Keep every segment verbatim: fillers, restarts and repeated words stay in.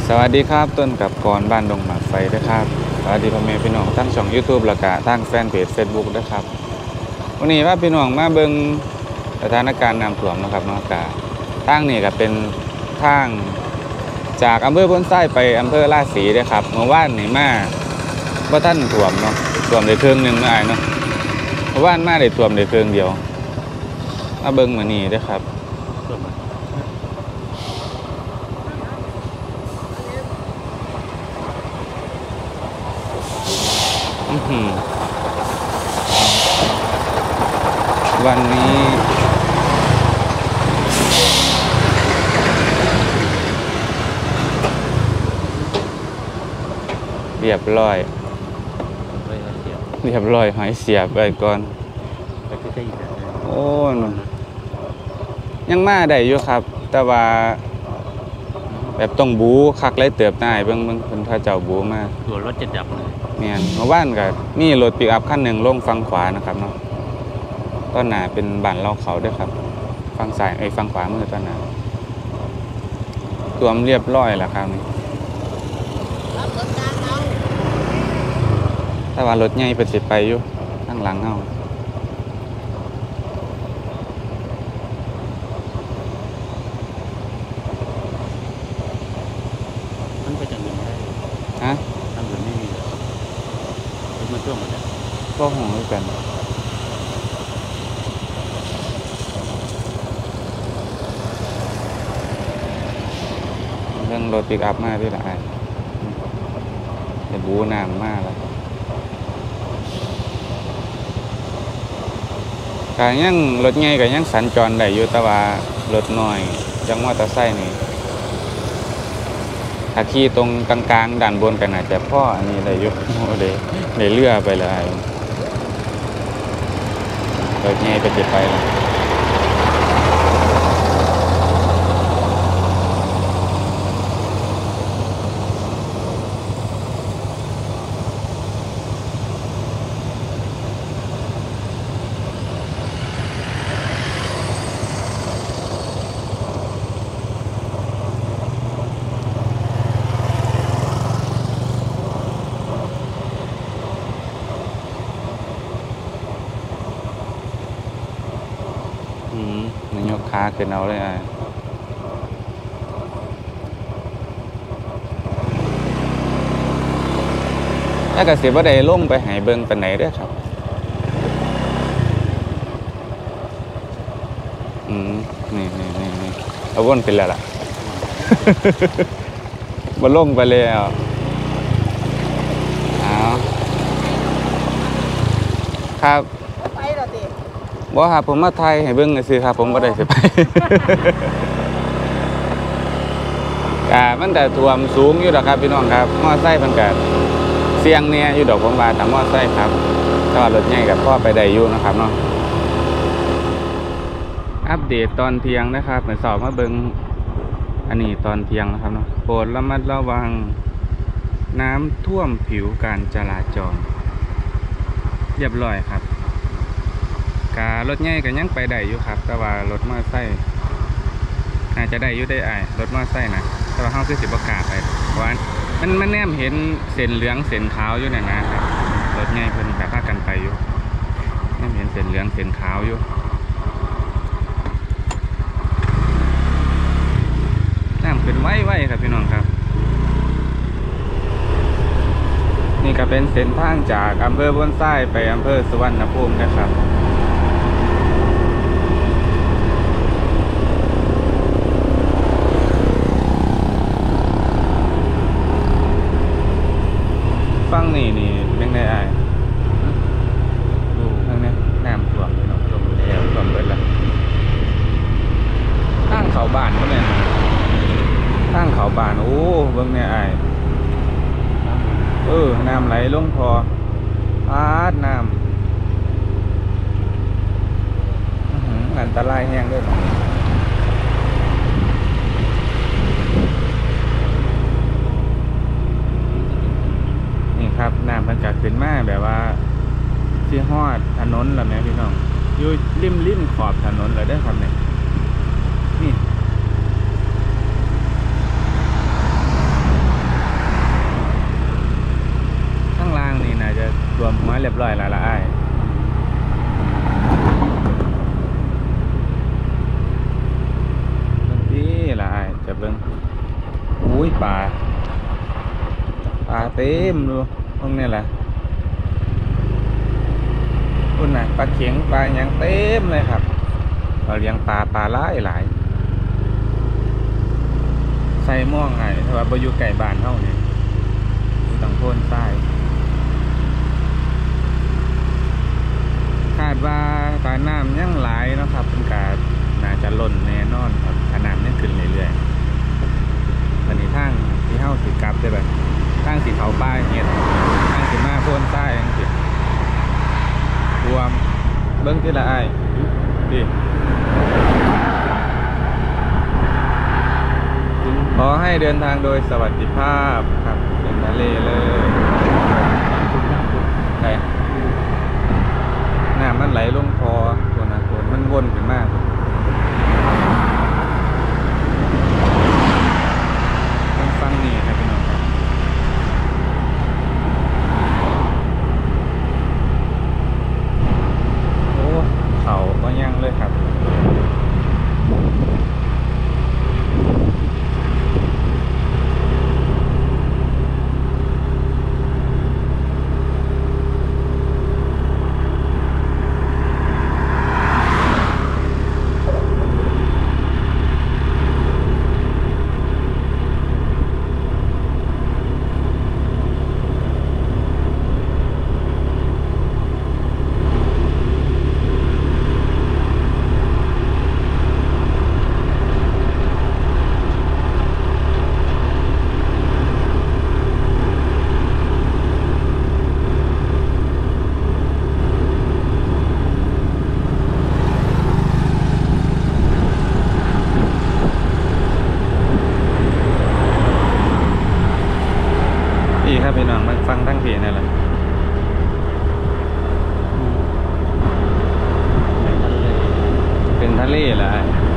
สวัสดีครับต้นกับกรบ้านดงหมากไฟด้วยครับสวัสดีพ่อแม่พี่น้องทั้งช่อง YouTube แล้วก็ทั้งแฟนเพจ Facebook ด้วยครับวันนี้ว่าพี่น้องมาเบิ่งสถานการณ์น้ำท่วมนะครับเนาะกะทางนี้ก็เป็นทางจากอำเภอพ้นไส้ไปอำเภอราศีด้วยครับเมื่อวานนี่มาว่าท่านท่วมเนาะท่วมได้ครึ่งหนึ่งเนาะไอ้เนาะเมื่อวานมาได้ท่วมได้ครึ่งเดียวมาเบิ่งมื้อนี้ด้วยครับวันนี้เรียบร้อยเรียบร้อยหอยเสียบไปก่อนโอ้ยังมาได้อยู่ครับแต่ว่าแบบต้องบูคักเลยเติบได้เบิ่งเบิ่งเพิ่นพาเจ้าบูมาตัวรถจะดับเลยแม่นเมื่อวานก็มีรถปิกอัพคันหนึ่งลงฝั่งขวานะครับเนาะต้นหน้าเป็นบ้านเราเขาด้วยครับฝั่งซ้ายไอ้ฝั่งขวามือต้นหน้าท่วมเรียบร้อยแล้วครับนี่ถ้าว่ารถใหญ่เป็นสิไปอยู่ข้างหลังเฮามันไปจากเงินได้ฮะทางเงินไม่มีรถมันท่วมหมดแล้วก็ห่วงด้วยกันเรื่องรถปิกอัพมาที่ละไอ้จะบูน้ำมากแล้วก็ยังรถใหญ่ก็ยังสัญจรได้อยู่แต่ว่ารถน้อยจังมอเตอร์ไซค์นี่ถ้าขี่ตรงกลางๆด่านบนกันอาจจะพ่ออันนี้ได้อยู่ได้ได้เลื่อไปเลยรถใหญ่ก็จะไปแล้วนี่ยกขาขึ้นเอาเลยไอ้แล้วก็สิบ่ได้ลงไปหายเบิ่งปานไหนเด้อครับอืมนี่นี่นี่นี่เอาวนไปแล้วล่ะ บ่ลงไปแล้วเอาครับบ่ครับผมมาไทยให้เบิ่งซื่อครับผมบ่ได้สิไปก็มันแต่ท่วมสูงอยู่ดอกครับพี่น้องครับมอไซค์มันก็เสี่ยงเนี่ยอยู่ดอกผมว่าแต่มอไซค์ครับแต่ว่ารถใหญ่ก็พอไปได้อยู่นะครับเนาะอัปเดตตอนเที่ยงนะครับเหมือนสอบมาเบิ่งอันนี้ตอนเที่ยงนะครับเนาะโปรดระมัดระวังน้ำท่วมผิวการจราจรเรียบร้อยครับการถใหญ่ก็ยังไปได้อยู่ครับแต่ว่ารถมอเตอร์ไซค์อาจจะได้อยู่ได้ไอ้รถมอเตอร์ไซค์นะแต่ว่าเขาคือสิบประกาศไปเพราะว่ามันมันแนมเห็นเส้นเหลืองเส้นขาวอยู่เนี่ยนะครับรถใหญ่เพิ่นแบบพากันไปอยู่แนมเห็นเส้นเหลืองเส้นขาวอยู่น้ำขึ้นไวๆครับพี่น้องครับนี่ก็เป็นเส้นทางจากอำเภอพ้นไส้ไปอำเภอสุวรรณภูมินะครับฟังนี่นี่ยังไงไอ้ดูทางนี้น้ำท่วมพี่น้องท่วมแล้วท่วมเบิดแล้วข้างเขาบ้านก็เนี่ยข้างเขาบ้านโอ้เบิ่งเนี่ยไอ้เออน้ำไหลลงพอพาดน้ำอันตรายแห้งด้วยนี่ครับน้ำมันกัดขึ้นมาแบบว่าที่ฮอดถนนแล้วแม่พี่น้องอยู่ริมริมขอบถนนเลยได้ครับเนี่ยนี่ร้อยละละอ้ายเบิ่งที่ละอ้ายจะเบิ่งอุ้ยปลาปลาเต็มดูตรงนี้แหละคุณน่ะปลาเข็งปลาอย่างเต็มเลยครับเราเลี้ยงปลาปลาหลายหลายใส่ม่วงไงถ้าว่าบ่อยู่ไก่บ้านเท่านี้อยู่ตังโพ้นใต้คาดว่าตอนน้ำยังหลายเนาะครับเป็นการน่าจะล้นแน่นอนครับขนาดนี้ขึ้นเรื่อยๆวันนี้ทางที่เฮ้าสิกลับได้แบบทางสีเขาป้ายเงี้ยทางสีมาโพ้นใต้ยังสิรวมเบิ้งที่ละไอ้ดิขอให้เดินทางโดยสวัสดิภาพครับเป็นทะเลเลยใช่น้ำมันไหลลงคอตัวนะตัวมันวนขึ้นมากต้องฟังนี่ครับพี่น้องครับโอ้เขาก็ยังเลยครับครับพี่น้องมันฟังทั้งเพลงนั่นแหละเป็นทะเลแหละ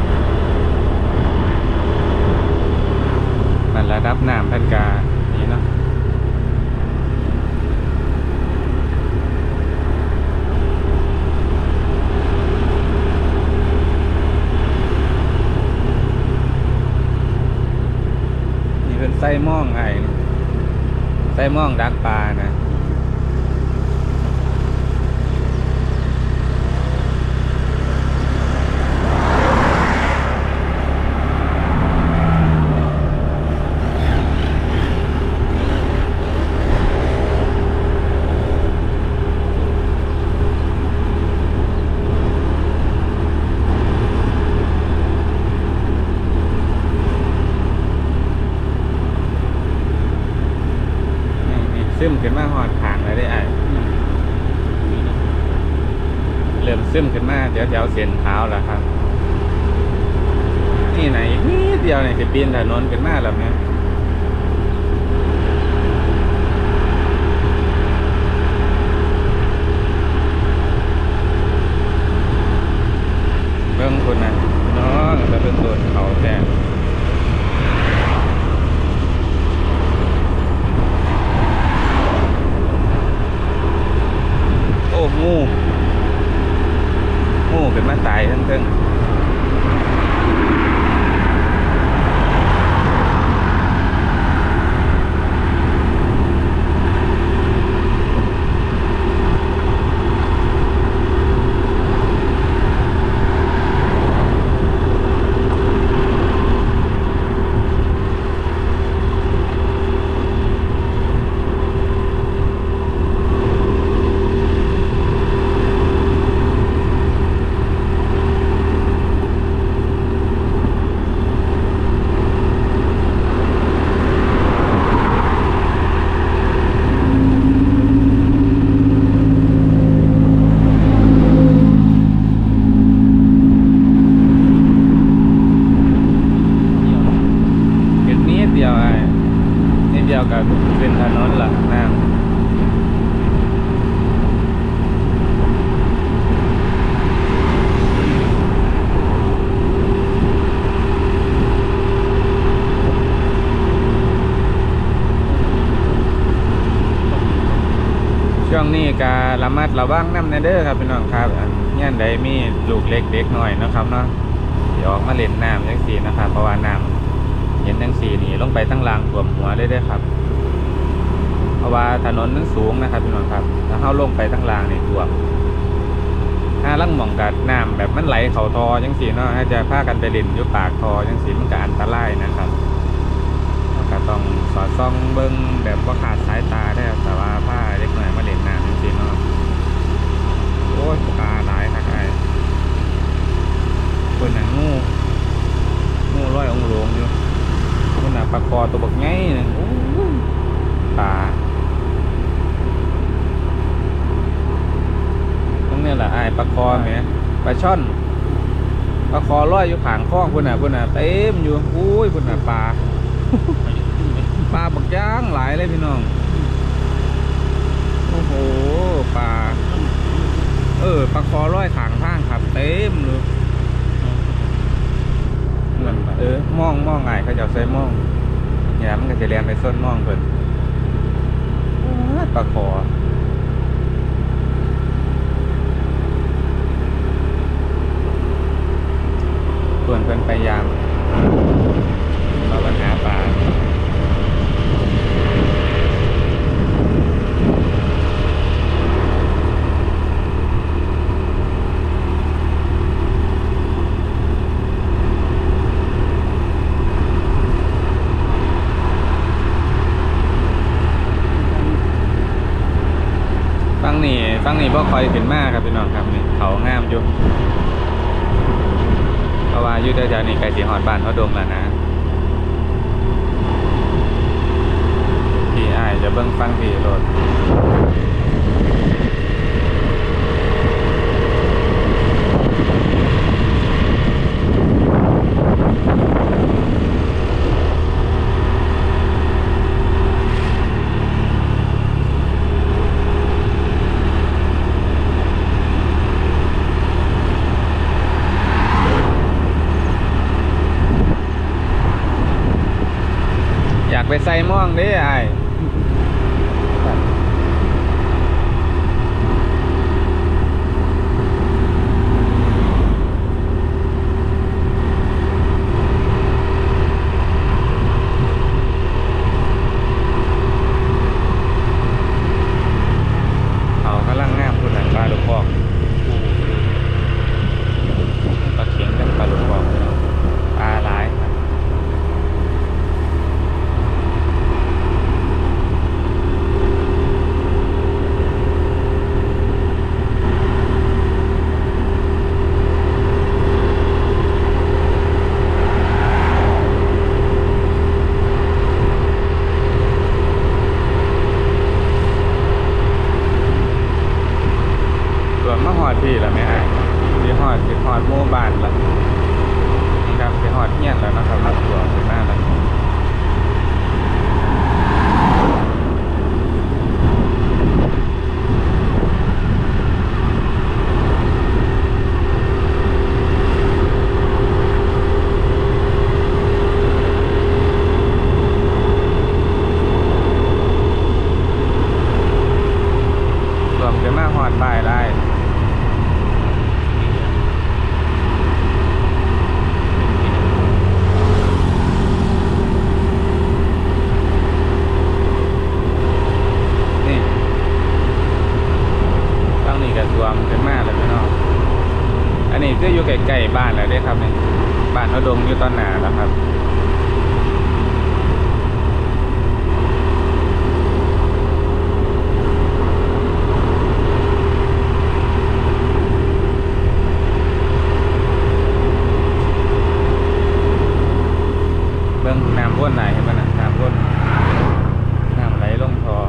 มันระดับน้ำพันกานี่เนาะนี่เป็นไส้ม่องไงไส้ม่องดักปลานะซึมขึ้นมาหอดขางเลยได้ไอ้เริ่มซึมขึ้นมาเดี๋ยวแถวเส้นเท้าแล้วครับนี่ไหนอีกนิดเดียวเนี่ยจะปีนถนนขึ้นมาแล้วเนี่ยเบื้องคนน่ะน้องจะเป็นตัวเขาแท้งูงูเป็นมาตายทั้งทั้งกับเป็นถนนหลักน้ำช่วงนี้ก็ระมัดระวังน้ำในเด้อครับพี่น้องครับเนี่ยใดมีลูกเล็กเด็กหน่อยนะครับเนาะเดี๋ยวออกมาเล่นน้ำจังสีนะครับเพราะว่าน้ำเห็นจังสีนี่ลงไปทั้งรางท่วมหัวเลยเด้อครับเพราะว่าถนนนั้นสูงนะครับพี่น้องครับถ้าเข้าลงไปทั้งรางนี่ท่วมถ้าลังมองกัดน้ำแบบมันไหลเข่าทอจังสีเนาะถ้าจะพากันไปเล่นอยู่ปากทอจังสีมันก็อันตรายนะครับก็ต้องสอดส่องเบิ้งแบบว่าขาดสายตาได้แต่ว่าผ้าเล็กหน่อยมาเล่นน้ำจังสีเนาะโอ้ยปลาหลายครับไอ้คนหนังงูงูร้อยองหลวงอยู่คนหนังปลาคอตัวบักไงนึงปลาตรงนี้แหละไอ้ปลาคอไหมปลาช่อนปลาคอร้อยอยู่ขางคล้องคนหนังคนหนังเต็มอยู่อุ้ยคนหนังปลาปลาบักย่างหลายเลยพี่น้องโอ้โหปลาเออปลาคอร้อยขางข้างครับเต็มเลยเหมือนเออมองมองไงเขาจะใส่มองเนี่ยมันก็จะเรียนไปส้นมองเพิ่นปลาคอส่วนเพิ่นพยายามมาปัญหาปลาฟังนี่ฟังนี่พ่อคอยขึ้นมากครับพี่น้องครับนี่เขางามอยู่เพราะว่าอยู่แถวๆนี้ไกลสีหอดบ้านเขาดงแล้วนะพี่อ้ายจะเบิ่งฟังพี่รถอยากไปใส่ม่วงเด้ไอ้เขากำลังงามคุณหนังปลาลูกฟอกปลาเข็งกับปลาลูกฟอกปลาหลายมาหอดพี่แล้วไม่ไอ้พี่หอดพี่หอดหมู่บ้านแล้วนี่ครับพี่หอดเงี้ยนแล้วนะครับรับตัวถึงหน้าแล้วรวมกันมาหอดป้ายได้รวมกันมากเลยพี่น้องอันนี้ก็อยู่ใกล้ๆบ้านแล้วได้ครับเนี่ยบ้านเขาดงอยู่ตอนหนาแล้วครับเบิ่งน้ำวนไหนเห็นป่ะนะน้ำวนน้ำไหลลงคอ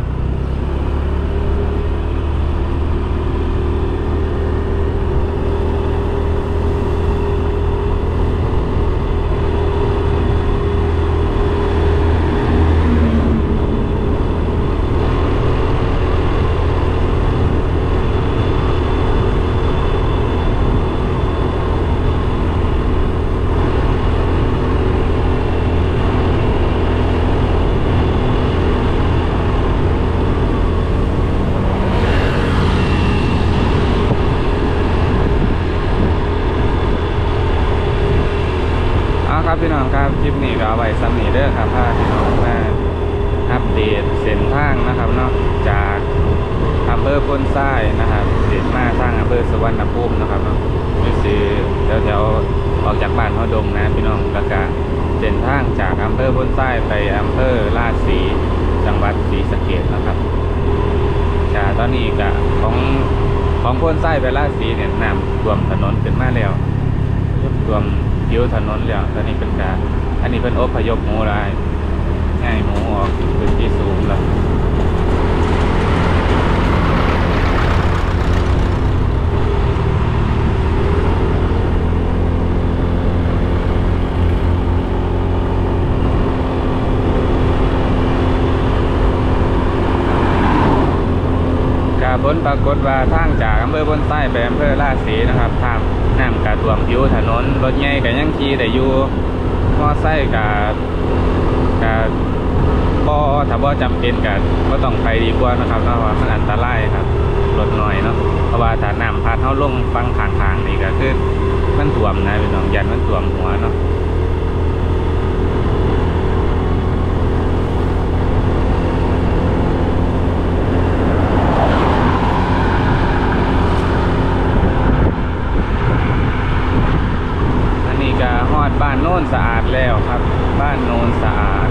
พ้นทรายนะครับเด็ดมาทางอำเภอสุวรรณภูมินะครับเนาะนี่สิแถวแถวๆออกจากบ้านเขาดงนะพี่น้องแล้วก็เส้นทางจากอำเภอพ้นทรายไปอำเภอราชสีจังหวัดศรีสะเกษนะครับก็ตอนนี้ก็ของของพ้นทรายไปราชสีเนี่ยน้ำท่วมถนนขึ้นมาแล้วท่วมผิวถนนแล้วตอนนี้เป็นการอันนี้เป็นอพยพหมูลายง่ายหมูออกพื้นที่สูงแล้วผลปรากฏว่าทางจากอำเภอพ้นทรายไปอำเภอราชสีนะครับทางน้ำกระท่วมผิวถนนรถใหญ่กับยังขี่ได้อยู่มอไซค์กับกับบ่ถ้าบ่จำเป็นกับก็ต้องไปดีกว่านะครับเพราะว่ามันอันตรายครับรถหน่อยเนาะเพราะว่าถ้าน้ำพัดเข้าลงฟังข้างๆนี่ก็คือมันท่วมนะพี่น้องยันมันท่วมหัวเนาะบ้านโน้นสะอาดแล้วครับบ้านโน้นสะอาด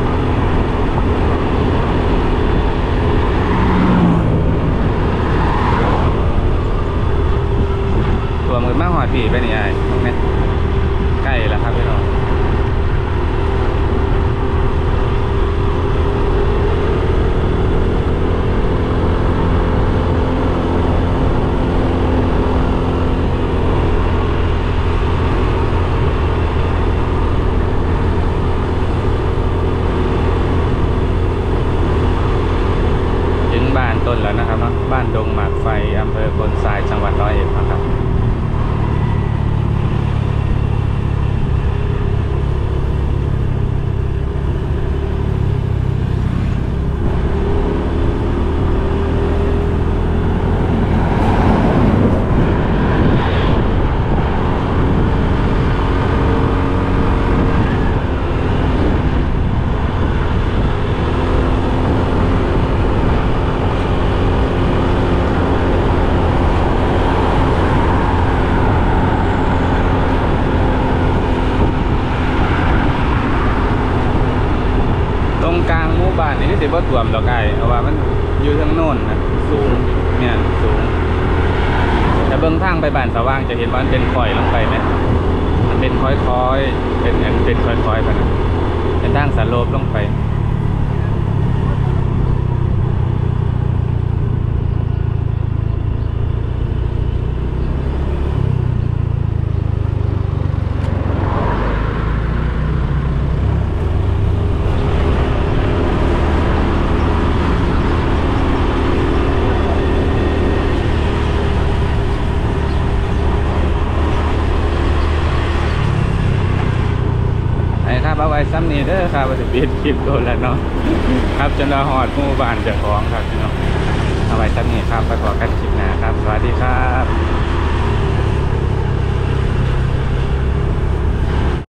ตัวมือมาหอดผีไปนี่ไอ้ตรงนี้ใกล้แล้วครับพี่น้องต้นแล้วนะครับเนาะบ้านดงหมากไฟอำเภอพลทรายจังหวัดร้อยเอ็ดนะครับบ้านนี้ที่สิบ่ท่วมดอกไก่เพราะว่ามันอยู่ทางโน้นนะสูงเนี่ยสูงแต่เบื้องทางไปบ้านสว่างจะเห็นว่ามันเป็นคอยลงไปไหมมันเป็นคอยๆเป็นเป็นคอยๆไปนะเป็นทางสโลปลงไปเอาไว้ซ้ำนี้เด้อครับว่าจะปิดคลิปโดนแล้วเนาะครับจนเราหอดหมู่บ้านเจ้าของครับพี่น้องเอาไว้ซ้ำนี้ครับไปขอกันคลิปหน้าครับสวัสดีครับ